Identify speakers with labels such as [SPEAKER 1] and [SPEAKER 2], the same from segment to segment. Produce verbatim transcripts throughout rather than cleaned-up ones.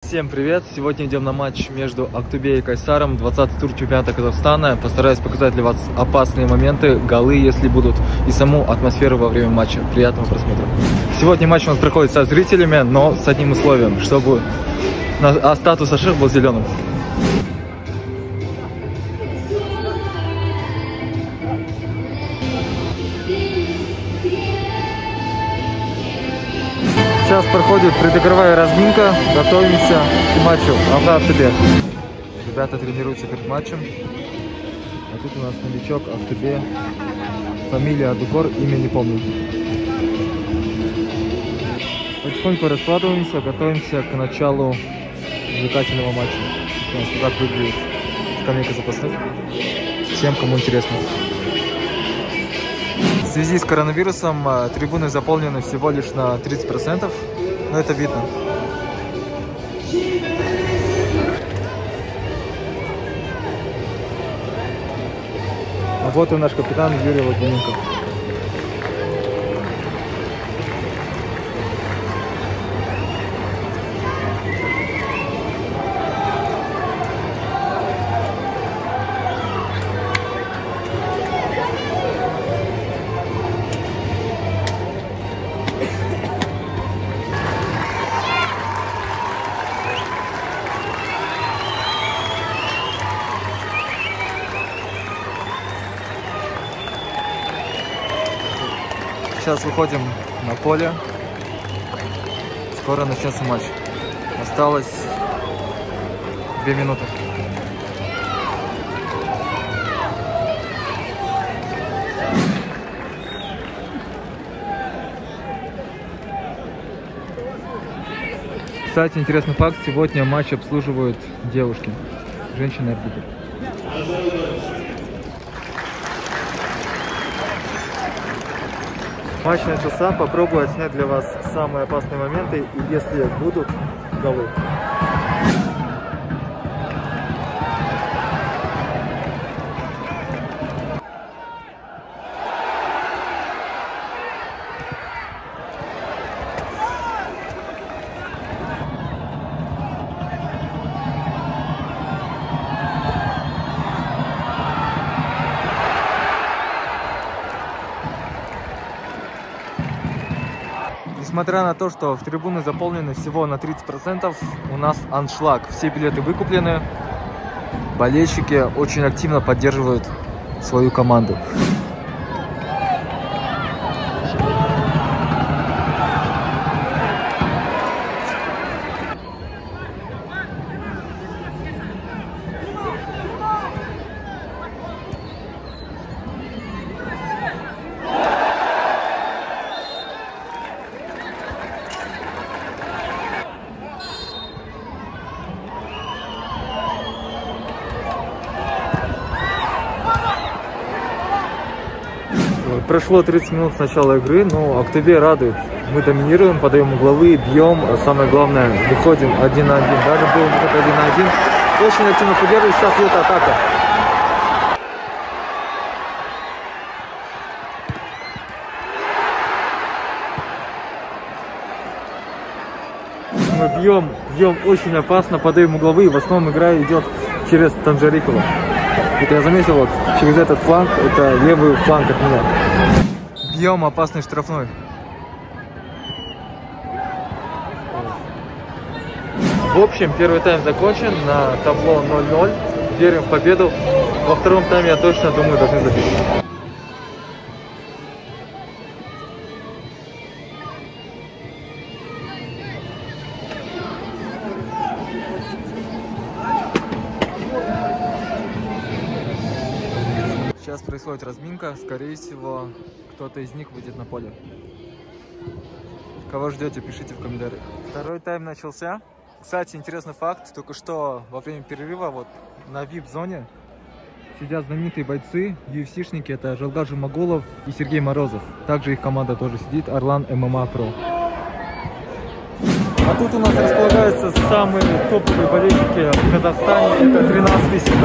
[SPEAKER 1] Всем привет! Сегодня идем на матч между Актобе и Кайсаром, двадцатый тур чемпионата Казахстана. Постараюсь показать для вас опасные моменты, голы, если будут, и саму атмосферу во время матча. Приятного просмотра! Сегодня матч у нас проходит со зрителями, но с одним условием, чтобы а статус Аших был зеленым. Сейчас проходит предыгровая разминка, готовимся к матчу Актобе. Ребята тренируются перед матчем. А тут у нас новичок Актобе, фамилия Адукор, имя не помню. Потихоньку раскладываемся, готовимся к началу увлекательного матча. У нас вот так выглядит скамейка запасных. Всем, кому интересно. В связи с коронавирусом трибуны заполнены всего лишь на тридцать процентов, но это видно. А вот и наш капитан Юрий Логвиненко. Сейчас выходим на поле. Скоро начнется матч. Осталось две минуты. Кстати, интересный факт. Сегодня матч обслуживают девушки. Женщины-арбитры. Матч начался, попробую отснять для вас самые опасные моменты, и если будут голы. Несмотря на то, что в трибуны заполнены всего на тридцать процентов, у нас аншлаг. Все билеты выкуплены. Болельщики очень активно поддерживают свою команду. Прошло тридцать минут с начала игры, но Актобе радует. Мы доминируем, подаем угловые, бьем, а самое главное, выходим один на один. Даже был выход один на один. Очень активно поддерживает, сейчас идет атака. Мы бьем, бьем очень опасно, подаем угловые. В основном игра идет через Танжарикова. Это я заметил, вот через этот фланг, это левый фланг от меня. Бьем опасный штрафной. В общем, первый тайм закончен, на табло ноль ноль. Верим в победу. Во втором тайме, я точно думаю, должны забить. Сейчас происходит разминка, скорее всего, кто-то из них выйдет на поле. Кого ждете, пишите в комментариях. Второй тайм начался. Кстати, интересный факт, только что во время перерыва вот на вип-зоне сидят знаменитые бойцы, ю эф си-шники, это Жалгар Жумагулов и Сергей Морозов. Также их команда тоже сидит, Орлан эм эм а про. А тут у нас располагаются самые топовые болельщики в Казахстане, это тринадцатый сектор.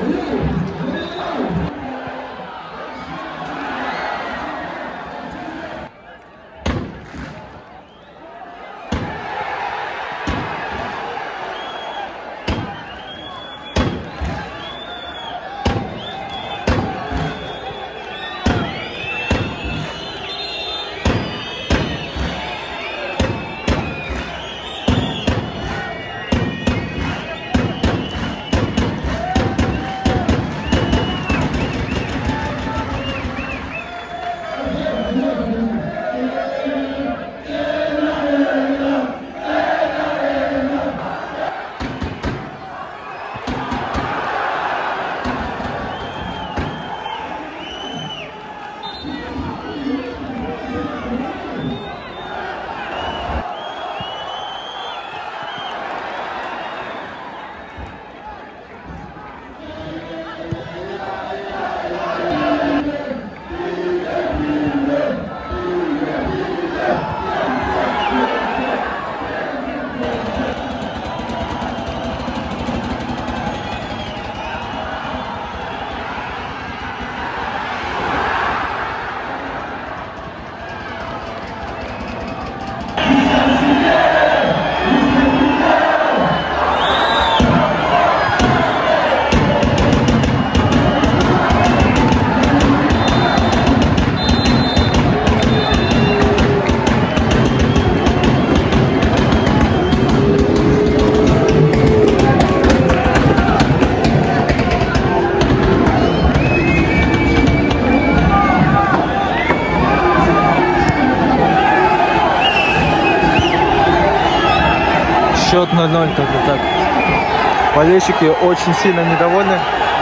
[SPEAKER 1] Счет ноль ноль, как-то так. Болельщики очень сильно недовольны.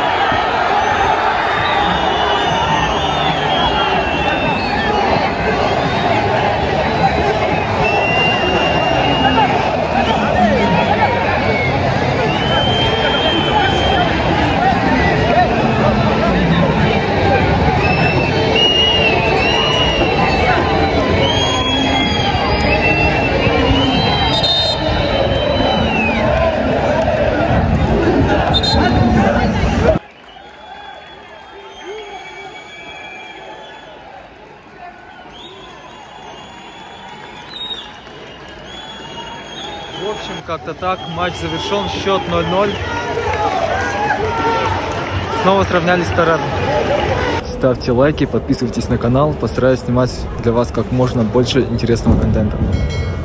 [SPEAKER 1] В общем, как-то так. Матч завершен. Счет ноль ноль. Снова сравнялись с Таразом. Ставьте лайки, подписывайтесь на канал. Постараюсь снимать для вас как можно больше интересного контента.